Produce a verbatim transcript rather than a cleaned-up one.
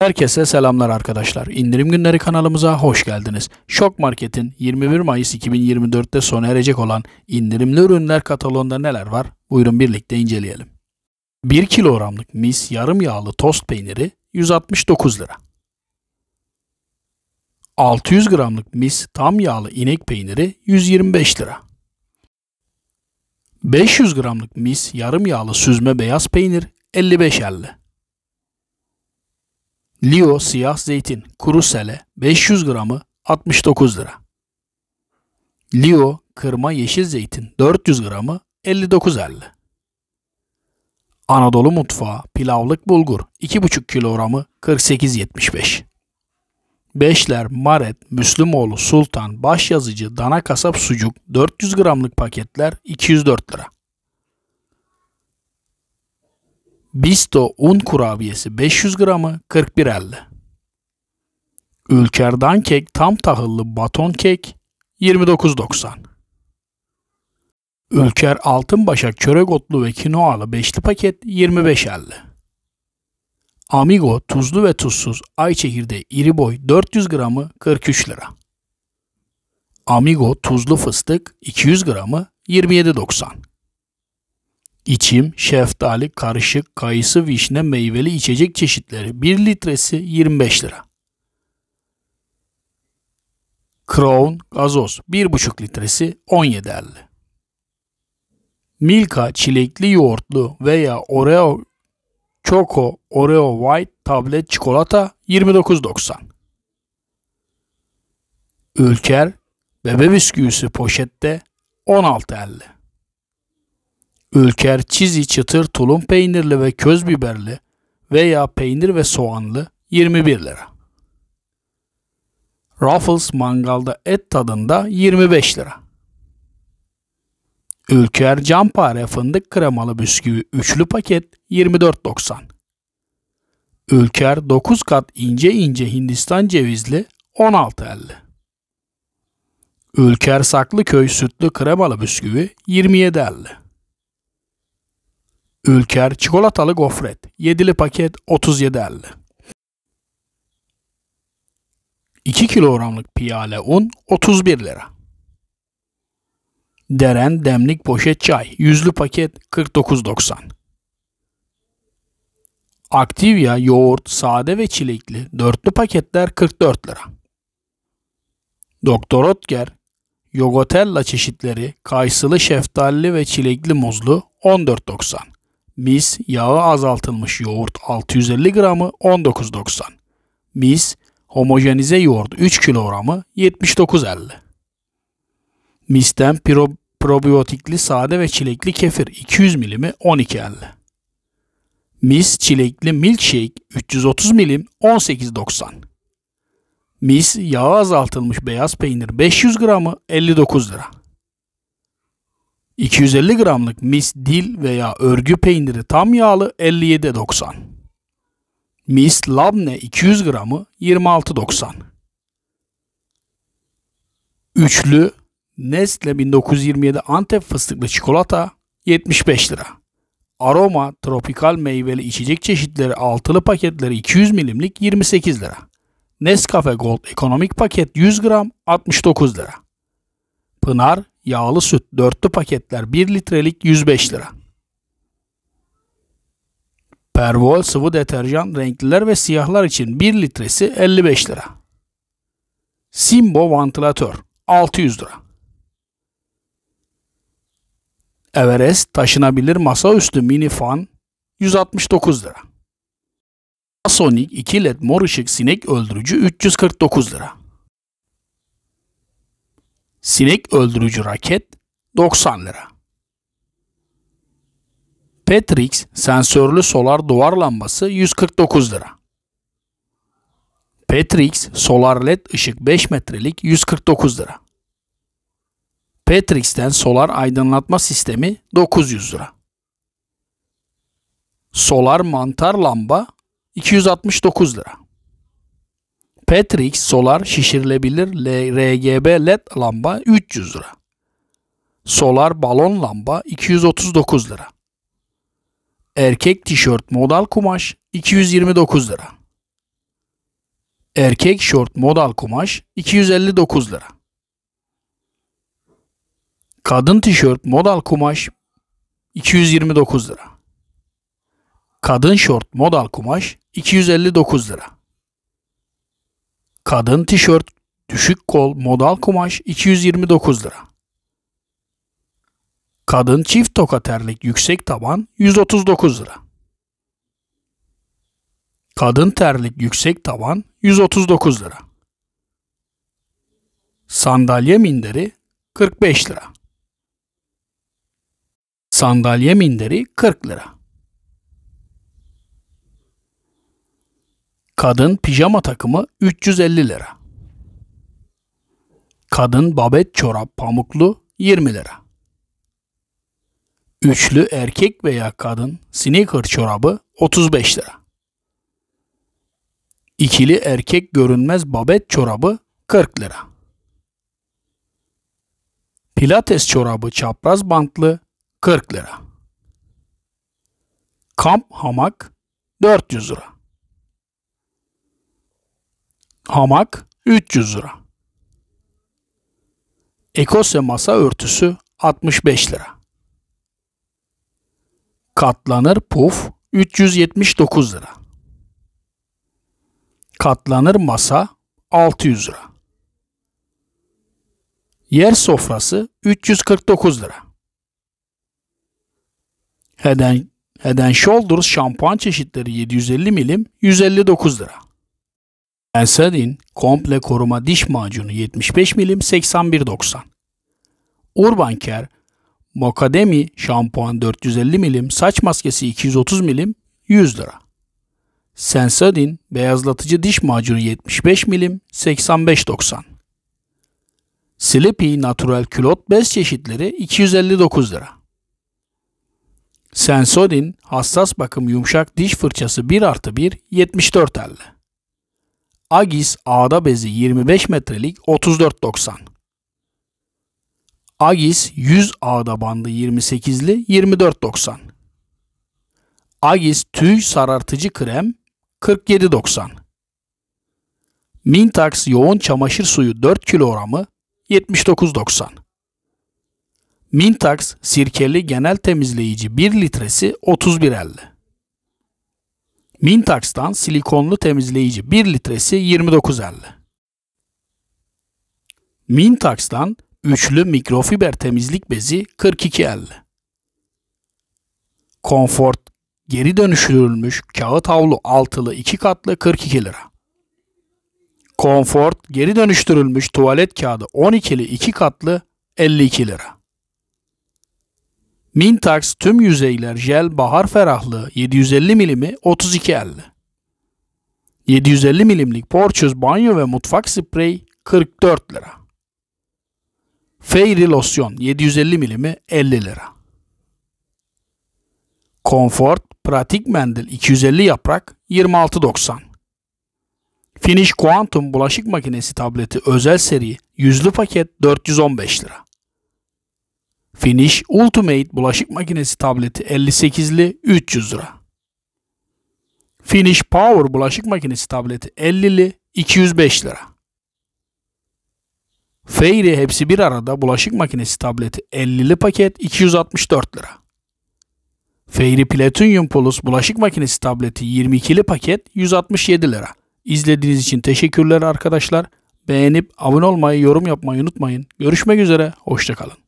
Herkese selamlar arkadaşlar. İndirim Günleri kanalımıza hoş geldiniz. Şok Market'in yirmi bir Mayıs iki bin yirmi dört'te sona erecek olan indirimli ürünler kataloğunda neler var? Buyurun birlikte inceleyelim. bir kilogramlık mis yarım yağlı tost peyniri yüz altmış dokuz lira. altı yüz gramlık mis tam yağlı inek peyniri yüz yirmi beş lira. beş yüz gramlık mis yarım yağlı süzme beyaz peynir elli beş elli. Lio siyah zeytin kuru sele beş yüz gramı altmış dokuz lira. Lio kırma yeşil zeytin dört yüz gramı elli dokuz elli. Anadolu mutfağı pilavlık bulgur iki buçuk kilogramı kırk sekiz yetmiş beş. Beşler Maret Müslümoğlu Sultan başyazıcı dana kasap sucuk dört yüz gramlık paketler iki yüz dört lira. Bisto un kurabiyesi beş yüz gramı kırk bir elli. Ülker kek tam tahıllı baton kek yirmi dokuz doksan. Ülker Altınbaşak çörek otlu ve kinoalı beşli paket yirmi beş elli. Amigo tuzlu ve tuzsuz ay çekirdeği iri boy dört yüz gramı kırk üç lira. Amigo tuzlu fıstık iki yüz gramı yirmi yedi doksan. İçim, şeftali, karışık, kayısı, vişne, meyveli içecek çeşitleri bir litresi yirmi beş lira. Crown gazoz bir buçuk litresi on yedi elli. Milka çilekli yoğurtlu veya Oreo Choco Oreo White tablet çikolata yirmi dokuz doksan. Ülker bebe bisküvisi poşette on altı elli. Ülker çizi çıtır tulum peynirli ve köz biberli veya peynir ve soğanlı yirmi bir lira. Ruffles mangalda et tadında yirmi beş lira. Ülker campare fındık kremalı bisküvi üçlü paket yirmi dört doksan. Ülker dokuz kat ince ince Hindistan cevizli on altı elli. Ülker Saklıköy sütlü kremalı bisküvi yirmi yedi elli. Ülker çikolatalı gofret yedili paket otuz yedi elli. iki kilogramlık piyale un otuz bir lira. Deren demlik poşet çay yüzlü paket kırk dokuz doksan. Activia yoğurt sade ve çilekli dörtlü paketler kırk dört lira. Doktor Oetker Yogotella çeşitleri kayısılı şeftalili ve çilekli muzlu on dört doksan. Mis yağı azaltılmış yoğurt altı yüz elli gramı on dokuz doksan. Mis homojenize yoğurt üç kilogramı yetmiş dokuz elli. Mis'ten pro probiyotikli sade ve çilekli kefir iki yüz milimi on iki elli. Mis çilekli milkshake üç yüz otuz milim on sekiz doksan. Mis yağı azaltılmış beyaz peynir beş yüz gramı elli dokuz lira. iki yüz elli gramlık mis dil veya örgü peyniri tam yağlı elli yedi doksan. Mis labne iki yüz gramı yirmi altı doksan. Üçlü Nestle bin dokuz yüz yirmi yedi Antep fıstıklı çikolata yetmiş beş lira. Aroma tropikal meyveli içecek çeşitleri altılı paketleri iki yüz milimlik yirmi sekiz lira. Nescafe Gold ekonomik paket yüz gram altmış dokuz lira. Pınar yağlı süt dörtlü paketler bir litrelik yüz beş lira. Pervol sıvı deterjan renkliler ve siyahlar için bir litresi elli beş lira. Simbo vantilatör altı yüz lira. Everest taşınabilir masaüstü mini fan yüz altmış dokuz lira. Sonic iki led mor ışık sinek öldürücü üç yüz kırk dokuz lira. Sinek öldürücü raket doksan lira. Petrix sensörlü solar duvar lambası yüz kırk dokuz lira. Petrix solar led ışık beş metrelik yüz kırk dokuz lira. Petrix'ten solar aydınlatma sistemi dokuz yüz lira. Solar mantar lamba iki yüz altmış dokuz lira. Petrix solar şişirilebilir R G B led lamba üç yüz lira. Solar balon lamba iki yüz otuz dokuz lira. Erkek tişört modal kumaş iki yüz yirmi dokuz lira. Erkek şort modal kumaş iki yüz elli dokuz lira. Kadın tişört modal kumaş iki yüz yirmi dokuz lira. Kadın şort modal kumaş iki yüz elli dokuz lira. Kadın tişört düşük kol modal kumaş iki yüz yirmi dokuz lira. Kadın çift toka terlik yüksek taban yüz otuz dokuz lira. Kadın terlik yüksek taban yüz otuz dokuz lira. Sandalye minderi kırk beş lira. Sandalye minderi kırk lira. Kadın pijama takımı üç yüz elli lira. Kadın babet çorap pamuklu yirmi lira. Üçlü erkek veya kadın sneaker çorabı otuz beş lira. İkili erkek görünmez babet çorabı kırk lira. Pilates çorabı çapraz bantlı kırk lira. Kamp hamak dört yüz lira. Hamak üç yüz lira. Ekose masa örtüsü altmış beş lira. Katlanır puf üç yüz yetmiş dokuz lira. Katlanır masa altı yüz lira. Yer sofrası üç yüz kırk dokuz lira. Head and, Head and Shoulders şampuan çeşitleri yedi yüz elli milim yüz elli dokuz lira. Sensodyne komple koruma diş macunu yetmiş beş milim seksen bir doksan. Urban Care Mokademi şampuan dört yüz elli milim saç maskesi iki yüz otuz milim yüz lira. Sensodyne beyazlatıcı diş macunu yetmiş beş milim seksen beş doksan. Sleepy natural külot bez çeşitleri iki yüz elli dokuz lira. Sensodyne hassas bakım yumuşak diş fırçası bir artı bir yetmiş dört elli. Agis ağda bezi yirmi beş metrelik otuz dört doksan. Agis yüz ağda bandı yirmi sekizli yirmi dört doksan. Agis tüy sarartıcı krem kırk yedi doksan. Mintax yoğun çamaşır suyu dört kilogramı yetmiş dokuz doksan. Mintax sirkeli genel temizleyici bir litresi otuz bir elli. Mintax'tan silikonlu temizleyici bir litresi yirmi dokuz elli. Mintax'tan üçlü mikrofiber temizlik bezi kırk iki elli. Comfort geri dönüştürülmüş kağıt havlu altılı iki katlı kırk iki lira. Comfort geri dönüştürülmüş tuvalet kağıdı on ikili iki katlı elli iki lira. Mintax tüm yüzeyler jel bahar ferahlığı yedi yüz elli milimi otuz iki elli. yedi yüz elli milimlik Porçöz banyo ve mutfak spreyi kırk dört lira. Fairy losyon yedi yüz elli milimi elli lira. Comfort pratik mendil iki yüz elli yaprak yirmi altı doksan. Finish Quantum bulaşık makinesi tableti özel seri yüzlü paket dört yüz on beş lira. Finish Ultimate bulaşık makinesi tableti elli sekizli üç yüz lira. Finish Power bulaşık makinesi tableti ellili iki yüz beş lira. Fairy hepsi bir arada bulaşık makinesi tableti ellili paket iki yüz altmış dört lira. Fairy Platinum Plus bulaşık makinesi tableti yirmi ikili paket yüz altmış yedi lira. İzlediğiniz için teşekkürler arkadaşlar. Beğenip abone olmayı, yorum yapmayı unutmayın. Görüşmek üzere, hoşça kalın.